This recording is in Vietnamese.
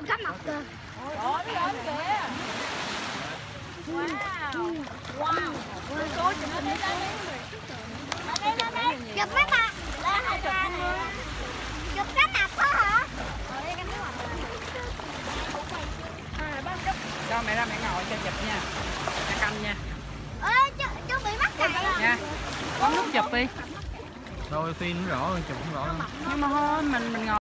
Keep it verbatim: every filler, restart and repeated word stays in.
Cá mập kìa. Ôi, nó lớn kìa. Wow. Wow. Cô chụp lên đây. Đây đây đây. Chụp mấy bà. Chụp cá mập đó hả? Cho mẹ ra mẹ ngồi cho chụp nha. Mẹ canh nha. Ê, chú, chú bị mắc cày. Nha. Bấm nút chụp đi. Thôi phim rõ chụp không rõ. Nhưng mà thôi mình mình ngồi